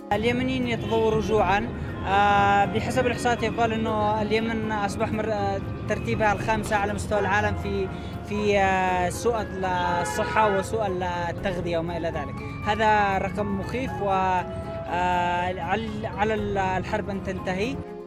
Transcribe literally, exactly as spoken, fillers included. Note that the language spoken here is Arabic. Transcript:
اليمنيين يتضوروا جوعا. بحسب الإحصاءات يقال أنه اليمن أصبح ترتيبها الخامسة على مستوى العالم في في سوء الصحة وسوء التغذية وما إلى ذلك. هذا رقم مخيف، وعلى الحرب أن تنتهي.